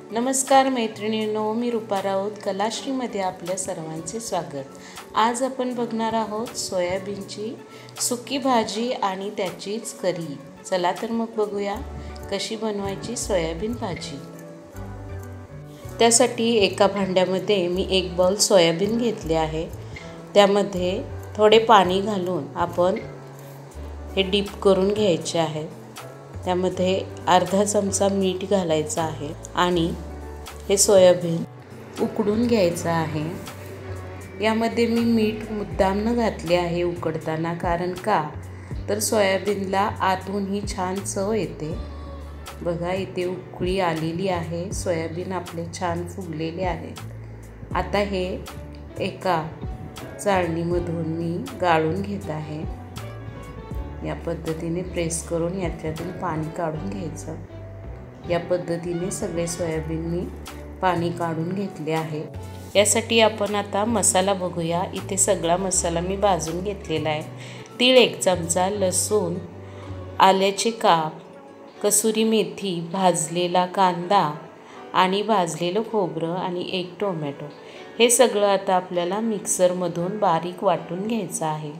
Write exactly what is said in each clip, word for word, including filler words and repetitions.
नमस्कार मैत्रिणींनो, मी रूपा राऊत कलाश्रीमध्ये आपल्या सर्वांचे स्वागत। आज आपण बघणार आहोत सोयाबीनची सुकी भाजी आणि त्याचीच करी। चला तर मग बघूया कशी बनवायची सोयाबीन भाजी। त्यासाठी एका भांड्यामध्ये मी एक बाउल सोयाबीन घेतले आहे। त्यामध्ये थोडे पाणी घालून आपण हे डीप करून घ्यायचे आहे। त्यामध्ये अर्धा चमचा मीठ घालायचा आहे आणि हे सोयाबीन उकडून घ्यायचं आहे। यामध्ये मी मीठ मुद्दाम न घातले आहे उकडताना, कारण का तर सोयाबीनला आतूनही छान चव येते। बघा इथे उकळी आलेली आहे, सोयाबीन आपले छान फुगलेले आहे। आता हे एका चाळणीमधून मी गाळून घेत आहे। या पद्धतीने प्रेस करून याच्यातील पाणी काढून घ्यायचं। या पद्धतीने सगळे सोयाबीन मी पाणी काढून घेतले आहे। यासाठी आपण आता मसाला बघूया। इथे सगळा मसाला मी भाजून घेतलेला आहे। तीळ एक चमचा, लसूण, आल्याचे काप, कसुरी मेथी, भाजलेला कांदा आणि भाजलेलं खोबरं आणि एक टोमॅटो, हे सगळं आता आपल्याला मिक्सरमधून बारीक वाटून घ्यायचं आहे।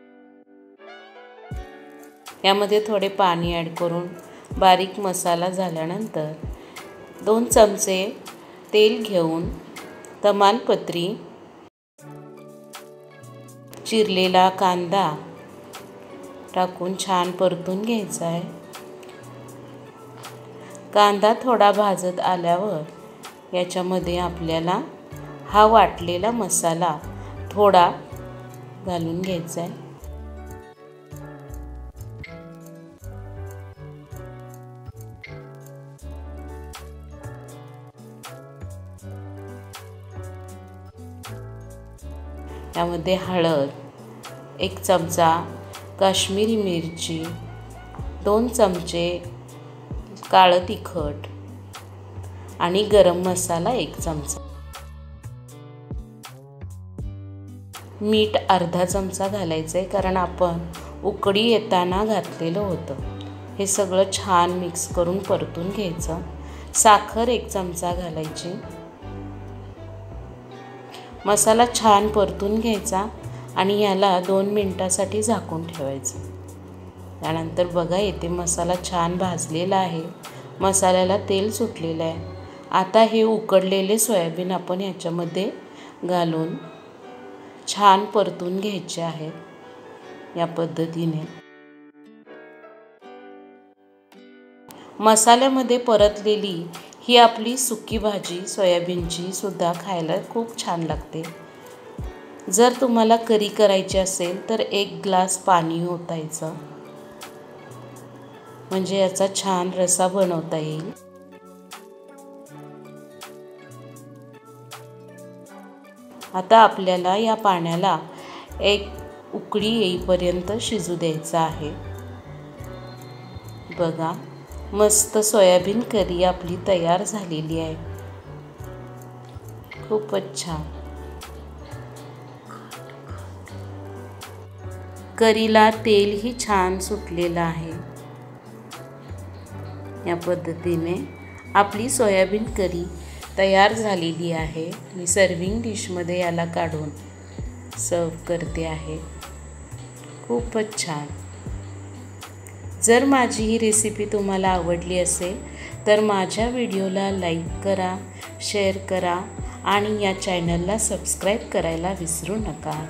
यामध्ये थोडे पाणी ॲड करून बारीक मसाला झाल्यानंतर दोन चमचे तेल घेऊन तमालपत्री, चिरलेला कांदा टाकून छान परतून घ्यायचा आहे। कांदा थोडा भाजत आल्यावर याच्यामध्ये आपल्याला हा वाटलेला मसाला थोडा घालून घ्यायचा आहे। यामध्ये हळद, एक चमचा काश्मीरी मिरची, दोन चमचे काळं तिखट आणि गरम मसाला एक चमचा, मीठ अर्धा चमचा घालायचं आहे, कारण आपण उकळी येताना घातलेलं होतं। हे सगळं छान मिक्स करून परतून घ्यायचं। साखर एक चमचा घालायची। मसाला छान परतून घ्यायचा आणि याला दोन मिनिटासाठी झाकून ठेवायचं। त्यानंतर बघा इथे मसाला छान भाजलेला आहे, मसाल्याला तेल सुटलेलं आहे। आता हे उकडलेले सोयाबीन आपण याच्यामध्ये घालून छान परतून घ्यायचे आहे। या पद्धतीने मसाल्यामध्ये परतलेली ही आपली सुकी भाजी सोयाबीनची सुद्धा खायला खूप छान लागते। जर तुम्हाला करी करायची असेल तर एक ग्लास पाणी ओतायचं, म्हणजे याचा छान रसा बनवता येईल। आता आपल्याला या पाण्याला एक उकळी येईपर्यंत शिजू द्यायचं आहे। बघा मस्त सोयाबीन करी आपली तयार झालेली आहे, खूपच छान। करीला तेलही छान सुटलेलं आहे। या पद्धतीने आपली सोयाबीन करी तयार झालेली आहे। मी सर्विंग डिशमध्ये याला काढून सर्व करते आहे, खूपच छान। जर माझी ही रेसिपी तुम्हाला आवडली असेल तर माझ्या व्हिडिओला लाईक करा, शेअर करा आणि या चॅनलला सबस्क्राईब करायला विसरू नका।